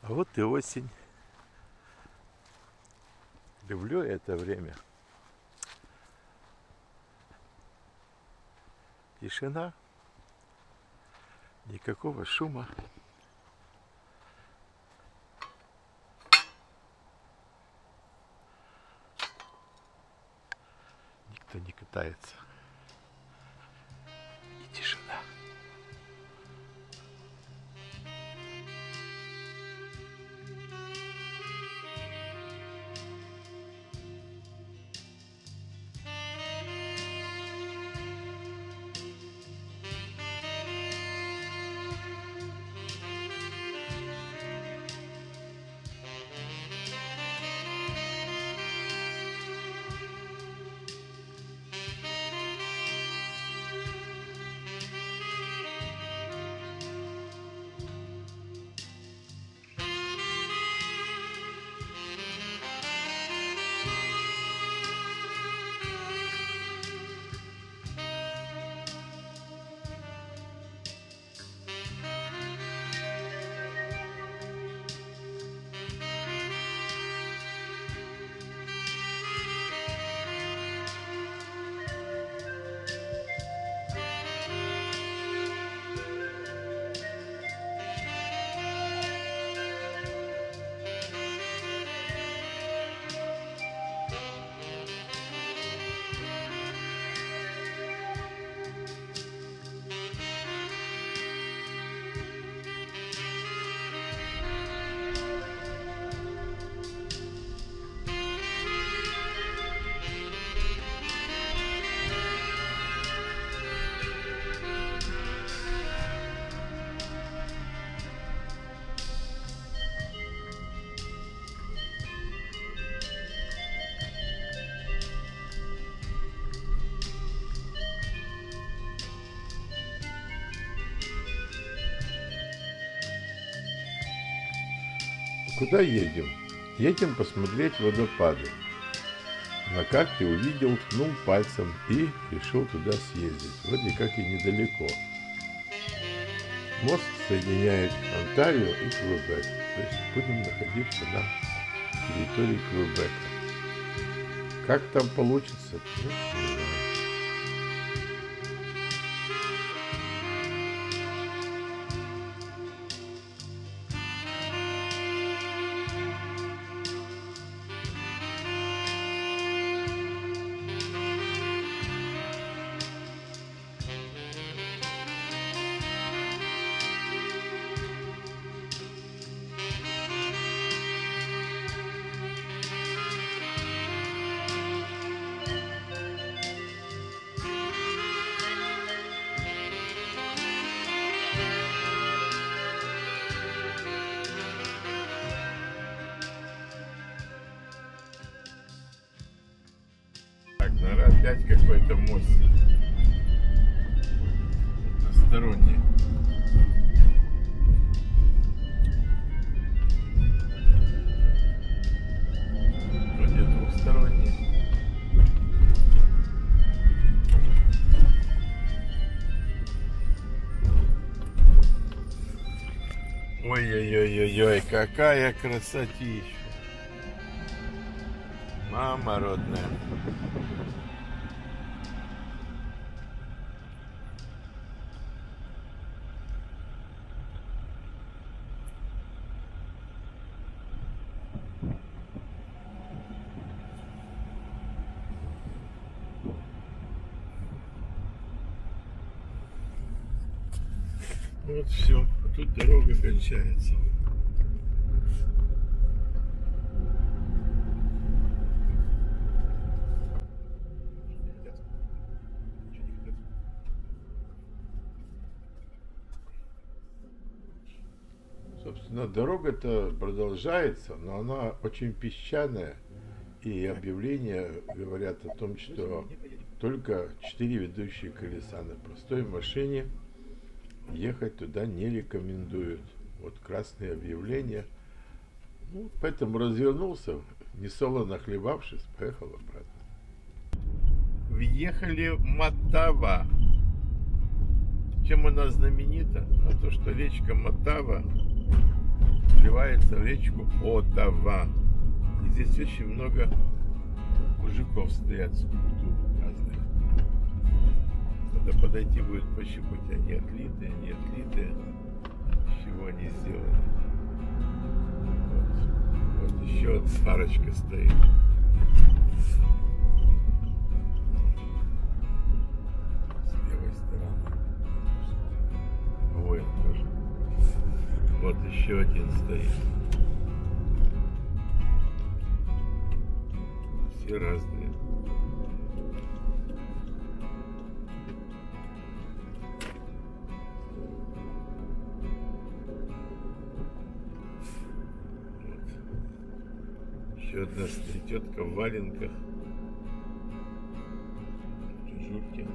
А вот и осень. Люблю это время. Тишина, никакого шума. Никто не катается. И тишина. Куда едем? Едем посмотреть водопады. На карте увидел, ткнул пальцем и решил туда съездить. Вроде как и недалеко. Мост соединяет Онтарио и Квебек. То есть будем находиться на территории Квебека. Как там получится? Ну, не знаю. Наверное, опять какой-то мост односторонний. Вроде двухсторонний. Ой-ой-ой-ой-ой, какая красотища! Мама родная. Вот все, а тут дорога кончается. Собственно, дорога-то продолжается, но она очень песчаная. И объявления говорят о том, что только 4 ведущие колеса. На простой машине ехать туда не рекомендуют. Вот красные объявления. Ну, поэтому развернулся, несолоно хлебавшись, поехал обратно. Въехали в Матава. Чем она знаменита? А то, что речка Матава вливается в речку Отава. И здесь очень много мужиков стоят, скульптур разных. Надо подойти будет пощупать, они отлитые, не отлитые, из чего они сделаны. Вот еще парочка стоит. С левой стороны. Ой, тоже. Вот еще один стоит. Все разные. Еще одна стоит тетка в валенках, в журке.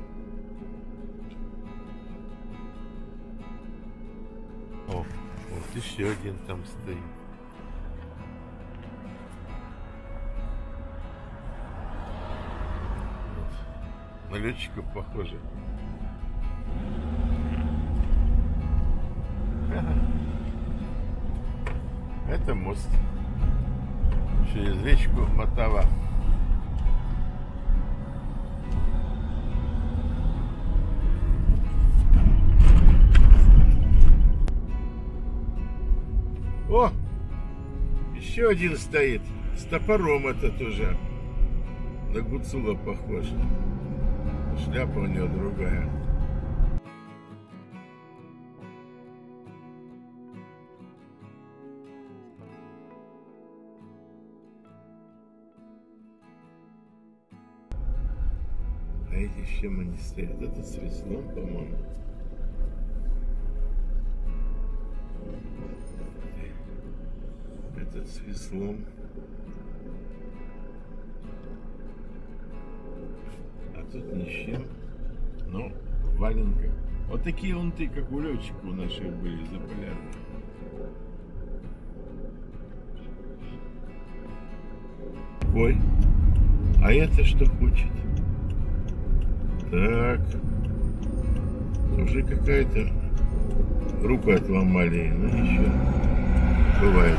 О, вот еще один там стоит. Вот. На летчиков похоже. Это мост через речку Отава. О! Еще один стоит. С топором этот уже. На Гуцула похож. Шляпа у него другая. А эти с чем они стоят? Это с веслом, по-моему. Этот с веслом. А тут ни с чем. Ну, валенка. Вот такие унты, как у летчиков у наших были заполярные. Ой, а это что хочет? Так, уже какая-то руку отломали, ну ничего, бывает.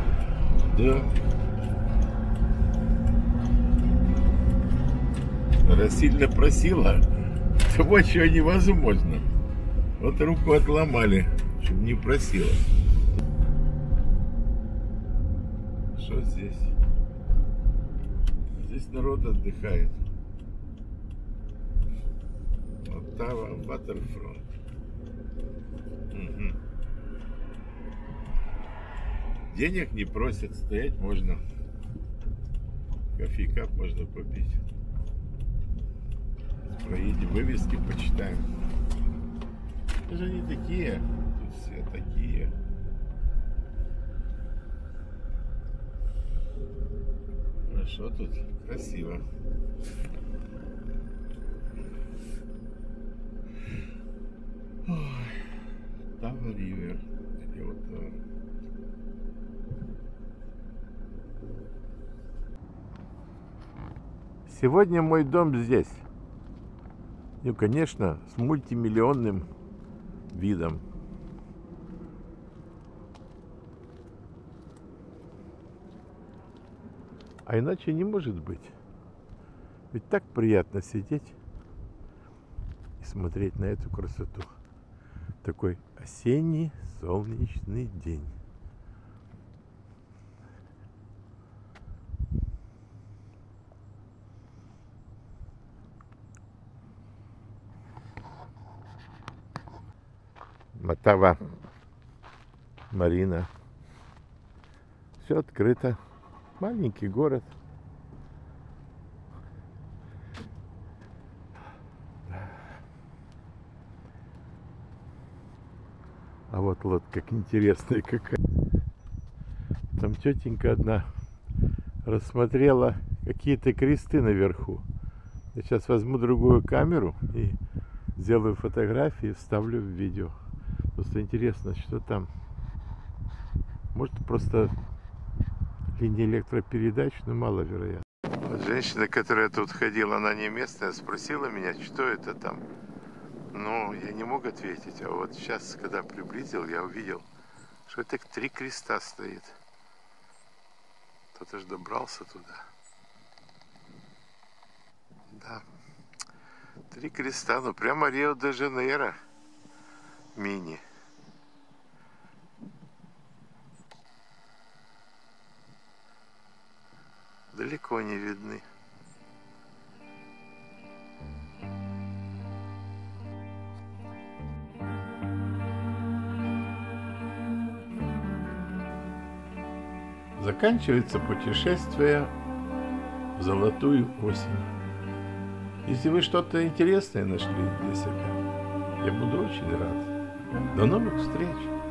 Да, раз сильно просила, того чего невозможно. Вот руку отломали, чтобы не просила. Что здесь? Здесь народ отдыхает. Отава, Waterfront. Угу. Денег не просят, стоять можно. Кофейка можно попить. Проедем, вывески почитаем. Это же они такие. Тут все такие. Хорошо тут, красиво. Отава Ривер. Или Отава. Сегодня мой дом здесь. Ну, конечно, с мультимиллионным видом. А иначе не может быть. Ведь так приятно сидеть и смотреть на эту красоту. Такой осенний солнечный день. Отава, Марина. Все открыто. Маленький город. А вот лодка интересная какая. Там тетенька одна рассмотрела какие-то кресты наверху. Я сейчас возьму другую камеру и сделаю фотографии и вставлю в видео. Просто интересно, что там. Может, просто линия электропередач, но маловероятно. Вот женщина, которая тут ходила, она не местная, спросила меня, что это там. Ну, я не мог ответить. А вот сейчас, когда приблизил, я увидел Что так 3 креста стоит. Кто-то ж добрался туда. Да. 3 креста, ну прямо Рио-де-Жанейро. Мини. Далеко не видны. Заканчивается путешествие в золотую осень. Если вы что-то интересное нашли для себя, я буду очень рад. До новых встреч!